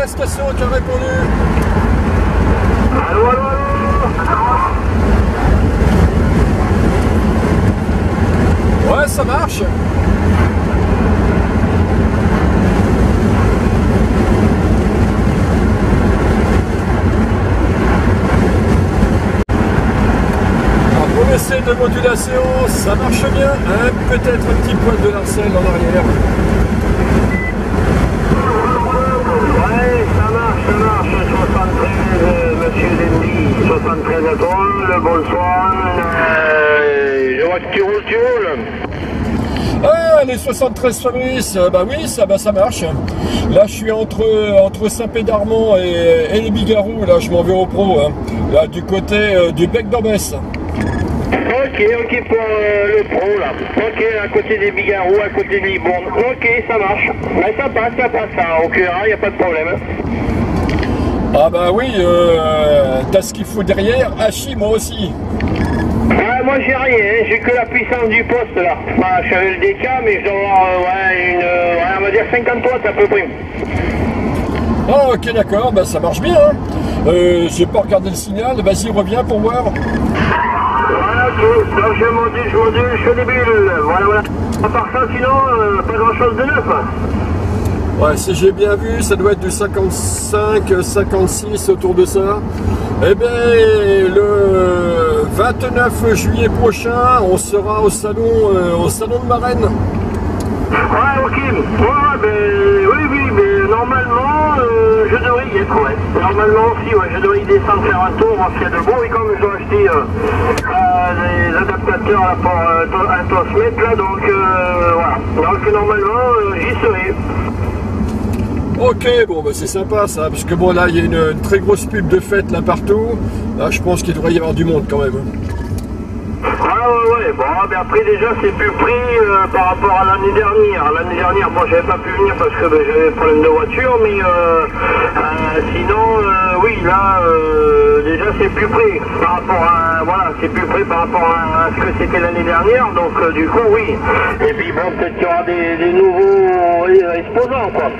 station qui a répondu. Allô, allô, allô. Ouais, ça marche. Pour l'essai de modulation, ça marche bien. Hein, peut-être un petit poil de larcelle en arrière. Ouais, ça marche, 73, monsieur Dendy, 73 étoiles, bonsoir, je vois que tu roules. Ah, les 73 Fabrice, bah oui, ça marche. Là, je suis entre Saint-Pédarmont et les Bigarous, là, je m'en vais au pro, hein. Là, du côté du Bec d'Orbès. Ok pour le pro là. Ok, à côté des Bigarous, à côté de Libourne. Ok, ça marche. Mais ça passe, ça. Au QRA, il n'y a pas de problème. Ah bah oui, t'as ce qu'il faut derrière. Hachi, moi aussi. Ah, moi j'ai rien, j'ai que la puissance du poste là. Enfin, je savais le DK, mais je dois avoir on va dire 50 watts à peu près. Ah ok, d'accord, bah ça marche bien. Hein. J'ai pas regardé le signal, vas-y, reviens pour voir. Voilà, ok, donc je module, je fais des bulles. Voilà. À part ça, sinon, pas grand chose de neuf. Ouais, si j'ai bien vu, ça doit être du 55, 56 autour de ça. Eh bien, le 29 juillet prochain, on sera au salon de Marennes. Ouais, ok. Ouais, oui, mais normalement, je devrais y être, ouais. Normalement aussi, ouais, je devrais y descendre faire un tour, voir s'il y a de bon. Et comme je dois acheter des adaptateurs là, pour un tosmètre, là, donc voilà. Donc normalement, j'y serai. Ok, bon bah c'est sympa ça, parce que bon là il y a une très grosse pub de fête là partout. Là je pense qu'il devrait y avoir du monde quand même. Ouais, bon, mais après déjà c'est plus pris par rapport à l'année dernière. L'année dernière, bon, j'avais pas pu venir parce que j'avais des problèmes de voiture, mais sinon, oui, là, déjà c'est plus pris par rapport à, voilà, c'est plus pris par rapport à ce que c'était l'année dernière, donc du coup, oui. Et puis bon, peut-être qu'il y aura des nouveaux exposants, quoi.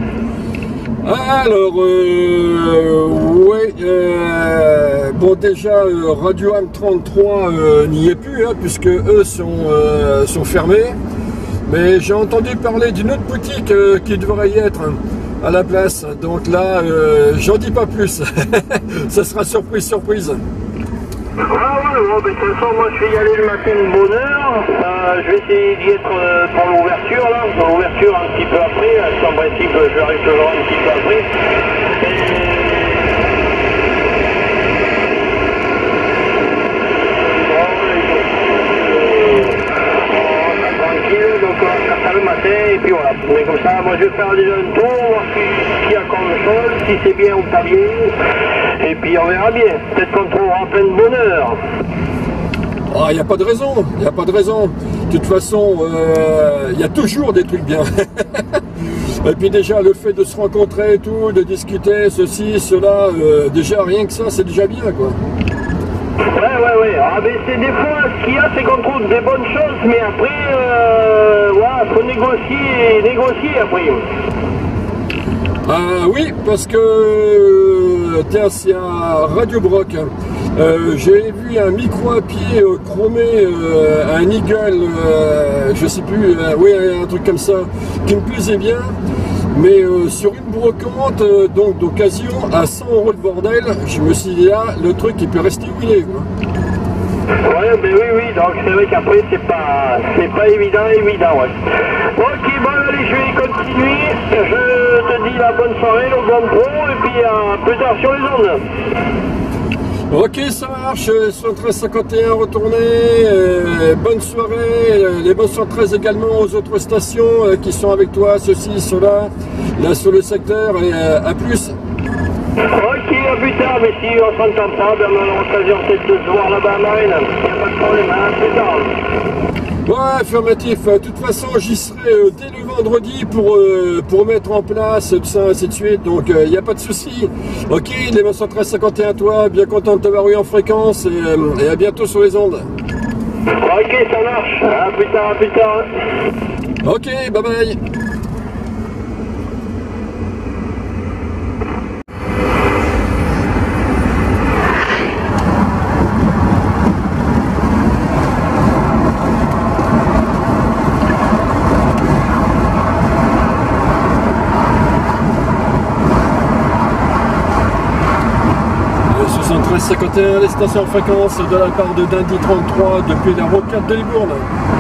Alors, ouais, bon déjà Radio Am 33 n'y est plus, hein, puisque eux sont fermés. Mais j'ai entendu parler d'une autre boutique qui devrait y être à la place. Donc là, j'en dis pas plus. Ça sera surprise. Ouais, bon, de toute façon, moi je vais y aller le matin de bonne heure. Je vais essayer d'y être pour l'ouverture, là. Pour l'ouverture un petit peu après. En principe, je arrive toujours un petit peu après. Tranquille, donc on va faire ça le matin, et puis voilà. Mais comme ça, moi je vais faire déjà un tour, voir s'il y a comme chose, si c'est bien ou pas bien. Et puis on verra bien. Peut-être qu'on trouvera plein de bonheur. Ah, il n'y a pas de raison. De toute façon, il y a toujours des trucs bien. Et puis déjà, le fait de se rencontrer et tout, de discuter, ceci, cela, déjà, rien que ça, c'est déjà bien, quoi. Ouais. Ah, mais c'est des fois, ce qu'il y a, c'est qu'on trouve des bonnes choses, mais après, voilà, faut négocier après. Oui, parce que, tiens, c'est à Radio Broc. J'ai vu un micro à pied chromé, un Eagle, je sais plus, oui, un truc comme ça, qui me plaisait bien. Mais sur une brocante donc d'occasion à 100 € le bordel, je me suis dit là, le truc il peut rester où il est, quoi. Ouais, mais oui, donc c'est vrai qu'après c'est pas évident, ouais. Ok, bon allez, je vais continuer. Je te dis la bonne soirée, le bon pro, et puis à plus tard sur les ondes. Ok, ça marche, 113-51 retourné, bonne soirée, les bonnes 113 également aux autres stations qui sont avec toi, ceci, cela, là sur le secteur, et à plus. Ok, à plus tard, mais si on s'entend pas, ben on aura l'occasion peut-être de se voir là-bas à Marine, il n'y a pas de problème, à plus tard. Ouais, affirmatif. De toute façon, j'y serai dès le vendredi pour mettre en place tout ça, ainsi de suite. Donc, il n'y a pas de souci. Ok, les 113-51 à toi. Bien content de t'avoir eu en fréquence et à bientôt sur les ondes. Ok, ça marche. À plus tard. Ok, bye bye. 1351, les stations en fréquence de la part de Dundee 33 depuis la rocade de Libourne.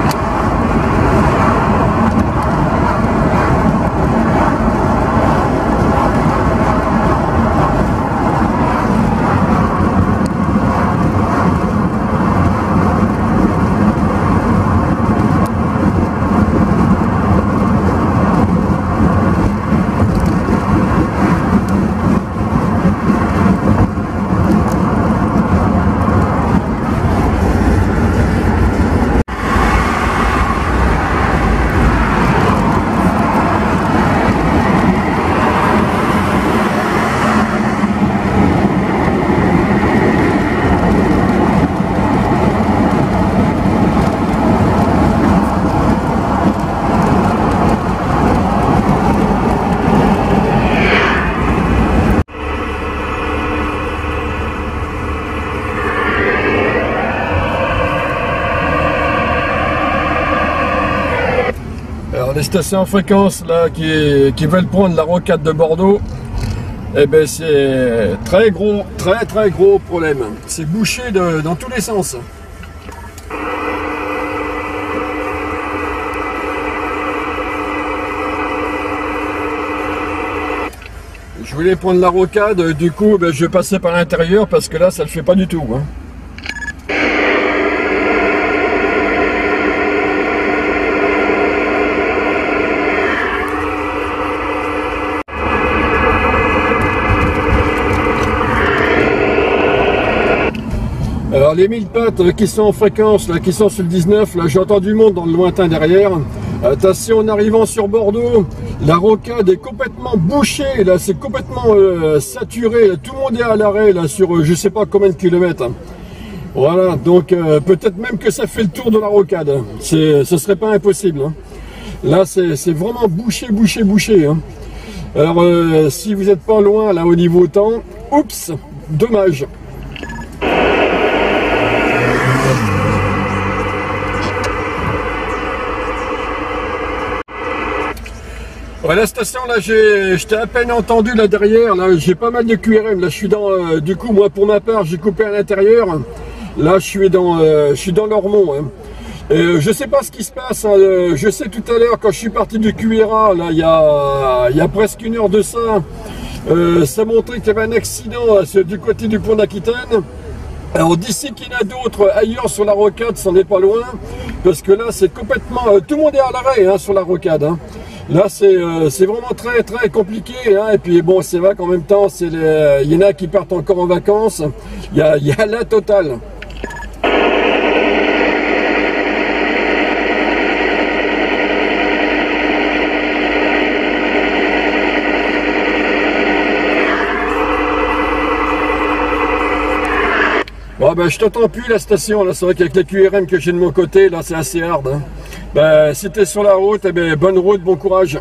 Alors les stations en fréquence là qui veulent prendre la rocade de Bordeaux, eh ben c'est très gros problème. C'est bouché dans tous les sens. Je voulais prendre la rocade, du coup ben, je passais par l'intérieur parce que là ça le fait pas du tout. Hein. Alors les 1000 pattes qui sont en fréquence, là, qui sont sur le 19, là j'ai entendu du monde dans le lointain derrière. Attention, en arrivant sur Bordeaux, la rocade est complètement bouchée, là c'est complètement saturé, là, tout le monde est à l'arrêt là sur je sais pas combien de kilomètres. Voilà, donc peut-être même que ça fait le tour de la rocade. Ce serait pas impossible. Hein. Là c'est vraiment bouché. Hein. Alors si vous n'êtes pas loin là au niveau temps, oups, dommage. Ouais, la station là, j'étais à peine entendu là derrière, là j'ai pas mal de QRM, là je suis dans, du coup moi pour ma part j'ai coupé à l'intérieur, là je suis dans l'Ormont. Hein. Je sais pas ce qui se passe, hein. Je sais tout à l'heure quand je suis parti du QRA, là il y a presque une heure de ça, ça montrait qu'il y avait un accident du côté du pont d'Aquitaine. Alors d'ici qu'il y en a d'autres ailleurs sur la rocade, c'en est pas loin, parce que là c'est complètement, tout le monde est à l'arrêt hein, sur la rocade. Hein. Là c'est vraiment très compliqué hein. Et puis bon c'est vrai qu'en même temps il y en a qui partent encore en vacances, il y a la totale. Bon ben je t'entends plus la station là, c'est vrai qu'avec les QRM que j'ai de mon côté là c'est assez hard. Hein. Ben si t'es sur la route, eh ben, bonne route, bon courage.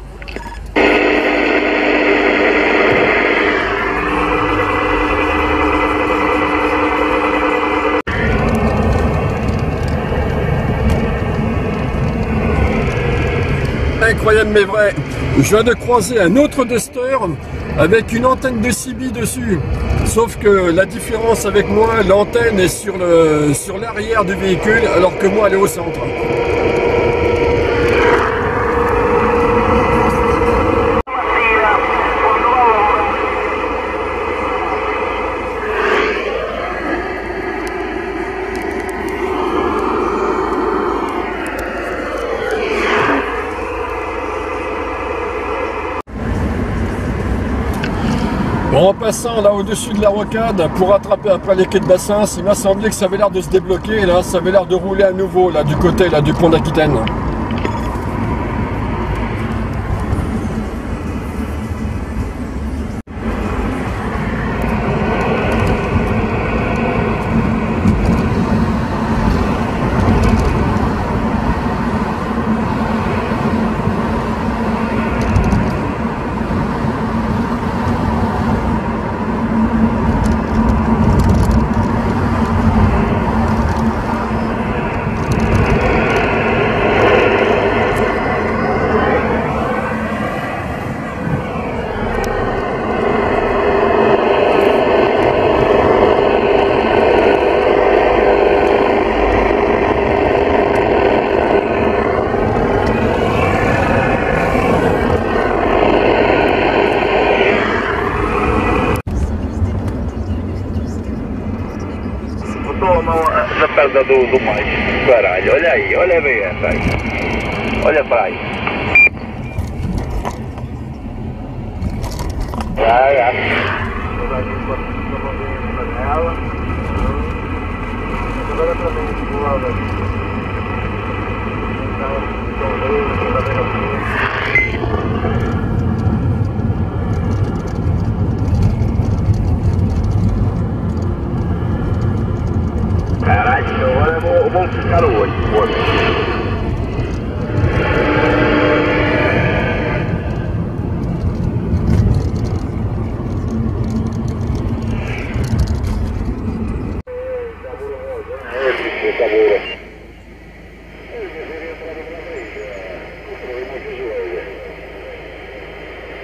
Incroyable mais vrai, je viens de croiser un autre Duster avec une antenne de CB dessus. Sauf que la différence avec moi, l'antenne est sur l'arrière du véhicule alors que moi elle est au centre. Bon, en passant là au-dessus de la rocade pour rattraper après les quais de Bassins, il m'a semblé que ça avait l'air de se débloquer et là ça avait l'air de rouler à nouveau là du côté là du pont d'Aquitaine. merda do mais. Caralho, olha aí, olha bem essa aí. Olha pra aí. Agora também voava. Caralho, agora vamos ficar o olho, foda-se.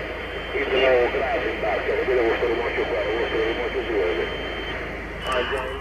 Agora